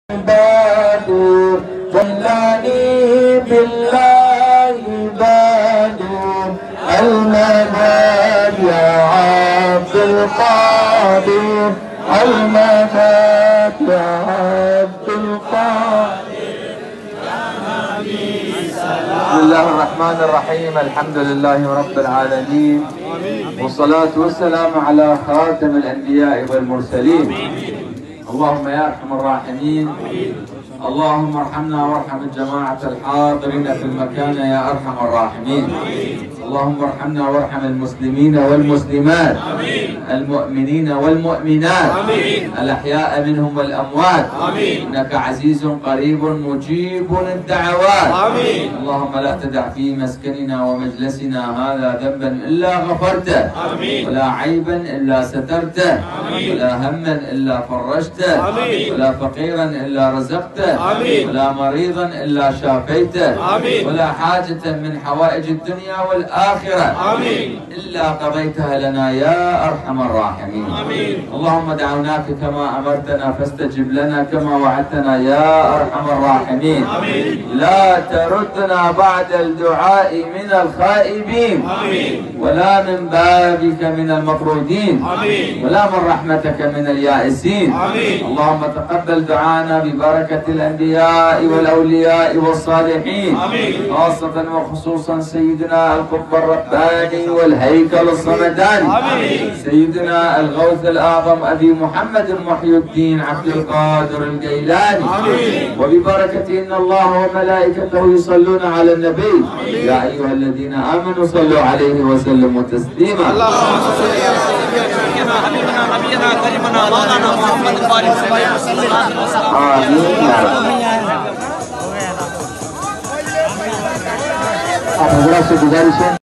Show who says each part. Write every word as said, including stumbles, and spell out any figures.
Speaker 1: بادر جلاني بالله بادر المدد يا عبد القادر المدد يا عبد القادر بسم الله الرحمن الرحيم. الحمد لله رب العالمين والصلاة والسلام على خاتم الأنبياء والمرسلين. اللهم يا أرحم الراحمين، اللهم ارحمنا وارحم الجماعة الحاضرين في المكان يا أرحم الراحمين. اللهم ارحمنا وارحم المسلمين والمسلمات، المؤمنين والمؤمنات، الأحياء منهم والأموات، إنك عزيز قريب مجيب الدعوات. اللهم لا تدع في مسكننا ومجلسنا هذا ذنبا إلا غفرته، ولا عيبا إلا سترته، ولا هما إلا فرجته، ولا فقيرا إلا رزقته، ولا مريضا إلا شافيته، ولا حاجة من حوائج الدنيا والآخرة إلا قضيتها لنا يا أرحم الراحمين. اللهم دعوناك كما أمرتنا فاستجب لنا كما وعدتنا يا أرحم الراحمين. لا تردنا بعد الدعاء من الخائبين، ولا من بابك من المطرودين، ولا من رحمتك من اليائسين. اللهم تقبل دعانا ببركة الأنبياء والأولياء والصالحين، خاصة وخصوصا سيدنا القطب الرباني والهيكل الصمداني، سيدنا الغوث الأعظم أبي محمد محي الدين عبد القادر الجيلاني، وببركة إن الله وملائكته يصلون على النبي يا أيها الذين آمنوا صلوا عليه وسلموا تسليما. اللهم صل على سيدنا حبيبنا نبينا كريمنا مولانا محمد الفارس آمين يا رب. आप हजरात से गुजारिश है